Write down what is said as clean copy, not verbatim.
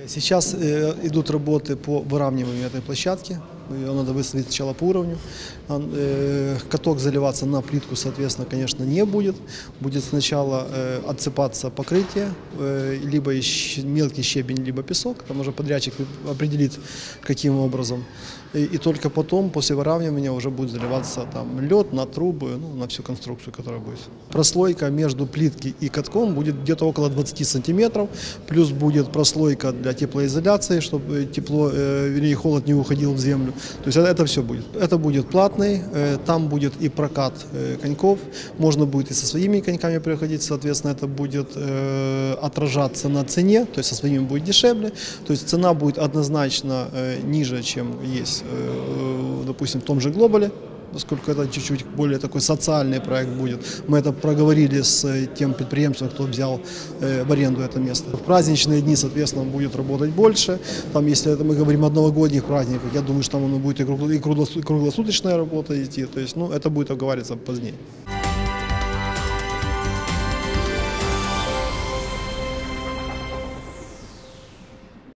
Сейчас идут работы по выравниванию этой площадки. Ее надо выставить сначала по уровню. Каток заливаться на плитку, соответственно, конечно, не будет. Будет сначала отсыпаться покрытие, либо мелкий щебень, либо песок. Там уже подрядчик определит, каким образом. И только потом, после выравнивания, уже будет заливаться там лед на трубы, ну, на всю конструкцию, которая будет. Прослойка между плиткой и катком будет где-то около 20 сантиметров. Плюс будет прослойка для теплоизоляции, чтобы тепло, вернее, холод не уходил в землю. То есть это все будет. Это будет платный, там будет и прокат коньков. Можно будет и со своими коньками приходить, соответственно, это будет отражаться на цене, то есть со своими будет дешевле. То есть цена будет однозначно ниже, чем есть, допустим, в том же Глобале, поскольку это чуть-чуть более такой социальный проект будет. Мы это проговорили с тем предприемством, кто взял в аренду это место. В праздничные дни, соответственно, будет работать больше. Там, если это мы говорим о новогодних праздниках, я думаю, что там оно будет и круглосуточная работа идти. То есть, ну, это будет обговариваться позднее.